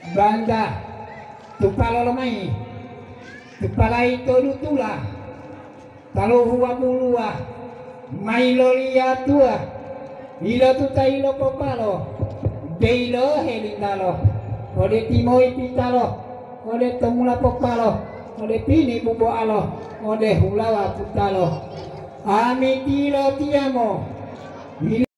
banda tupalo mai tupalai tolutula talo huwa mulua mailolia tua ilo tutailo popalo deilo helindalo ode timoi pitalo ode tomula popalo ode pini bubo alo ode hulawa putalo amitilo tiamo